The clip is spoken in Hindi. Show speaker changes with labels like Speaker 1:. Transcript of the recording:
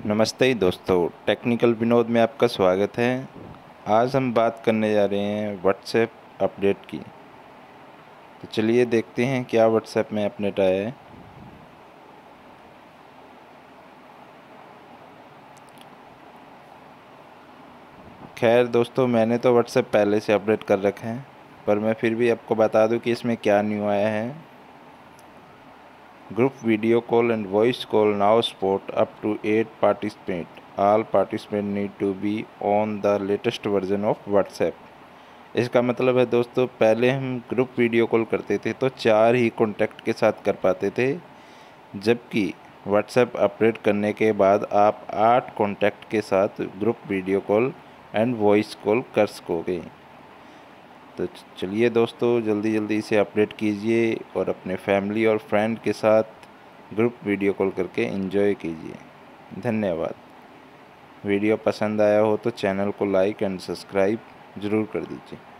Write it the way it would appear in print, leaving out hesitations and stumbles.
Speaker 1: नमस्ते दोस्तों, टेक्निकल विनोद में आपका स्वागत है। आज हम बात करने जा रहे हैं व्हाट्सएप अपडेट की। तो चलिए देखते हैं क्या व्हाट्सएप में अपडेट आया है। खैर दोस्तों, मैंने तो व्हाट्सएप पहले से अपडेट कर रखा है, पर मैं फिर भी आपको बता दूं कि इसमें क्या न्यू आया है। Group video call and voice call now support up to 8 participant. All participant need to be on the latest version of WhatsApp. इसका मतलब है दोस्तों, पहले हम ग्रुप वीडियो कॉल करते थे तो 4 ही कॉन्टैक्ट के साथ कर पाते थे, जबकि व्हाट्सएप अपडेट करने के बाद आप 8 कॉन्टैक्ट के साथ group video call and voice call कर सकोगे। तो चलिए दोस्तों, जल्दी जल्दी इसे अपडेट कीजिए और अपने फैमिली और फ्रेंड के साथ ग्रुप वीडियो कॉल करके एंजॉय कीजिए। धन्यवाद। वीडियो पसंद आया हो तो चैनल को लाइक एंड सब्सक्राइब ज़रूर कर दीजिए।